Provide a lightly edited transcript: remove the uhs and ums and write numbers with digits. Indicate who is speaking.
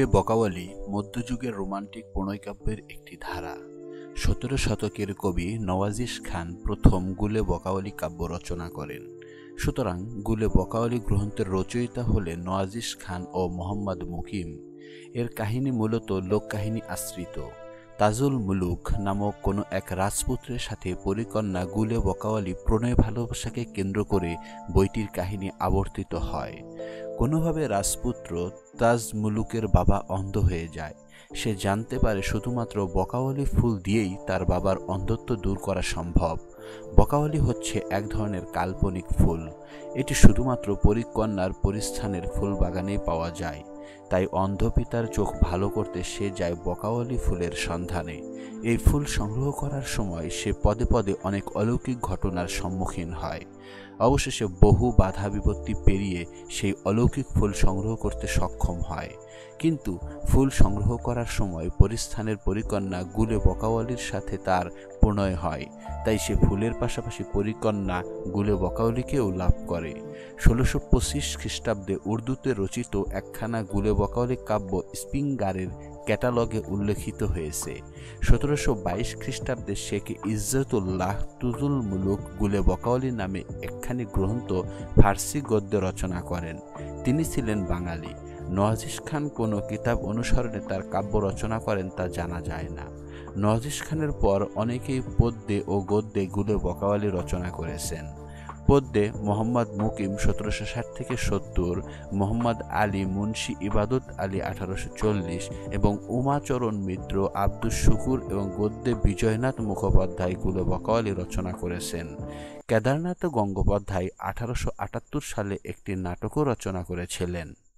Speaker 1: গুলে বকাওয়ালি মধ্যযুগের রোমান্টিক প্রণয়কাব্যের একটি ধারা। ১৭ শতকের কবি নওয়াজিশ খান প্রথম গুলে বকাওয়ালি কাব্য রচনা করেন। সুতরাং গুলে বকাওয়ালি গ্রন্থের রচয়িতা হলেন নওয়াজিশ খান ও মোহাম্মদ মুকিম। এর কাহিনী মূলত লোককাহিনী আশ্রিত। তাজুল মুলুক নামক কোনো এক রাজপুত্রের সাথে পরিকন্যা গুলে বকাওয়ালি প্রণয় ভালোবাসাকে কেন্দ্র করে বইটির কাহিনী আবর্তিত হয়। কোনোভাবে রাজপুত্র তাজ মুলুকের বাবা অন্ধ হয়ে যায়। সে জানতে পারে শুধুমাত্র বকাওয়ালি ফুল দিয়েই তার বাবার অন্ধত্ব দূর করা সম্ভব। বকাওয়ালি হচ্ছে এক ধরনের কাল্পনিক ফুল। এটি শুধুমাত্র পরিকন্যার পরিস্থানের ফুল বাগানেই পাওয়া যায়। তাই অন্ধ পিতার চোখ ভালো করতে সে যায় বকাওয়ালি ফুলের সন্ধানে। এই ফুল সংগ্রহ করার সময় সে পদে পদে অনেক অলৌকিক ঘটনার সম্মুখীন হয়। অবশেষে বহু বাধা বিপত্তি পেরিয়ে সেই অলৌকিক ফুল সংগ্রহ করতে সক্ষম হয়। কিন্তু ফুল সংগ্রহ করার সময় পরিস্থানের পরিকন্যা গুলে বকাওয়ালির সাথে তার প্রণয় হয়। তাই সে ফুলের পাশাপাশি পরিকন্যা গুলে বকাওয়ালিকেও লাভ করে। ১৬২৫ খ্রিস্টাব্দে উর্দুতে রচিত একখানা গুলে বকাওয়ালি কাব্য স্প্রিঙ্গারের ক্যাটালগে উল্লেখিত হয়েছে। ১৭২২ খ্রিস্টাব্দে শেখ ইজ্জতুল্লাহ তুজুল মুলুক গুলে বকাওয়ালি নামে একখানি গ্রন্থ ফার্সি গদ্যে রচনা করেন। তিনি ছিলেন বাঙালি। নওয়াজিশ খান কোনো কিতাব অনুসরণে তার কাব্য রচনা করেন তা জানা যায় না। নওয়াজিশ খানের পর অনেকেই পদ্যে ও গদ্যে গুলে বকাওয়ালি রচনা করেছেন। পদ্যে মোহাম্মদ মুকিম ১৭৬০-৭০, মোহাম্মদ আলী মুন্সি ইবাদত আলী ১৮৪০ এবং উমাচরণ মিত্র, আব্দুস শুকুর এবং গদ্যে বিজয়নাথ মুখোপাধ্যায় গুলে বকাওয়ালি রচনা করেছেন। কেদারনাথ গঙ্গোপাধ্যায় ১৮৭৮ সালে একটি নাটকও রচনা করেছিলেন।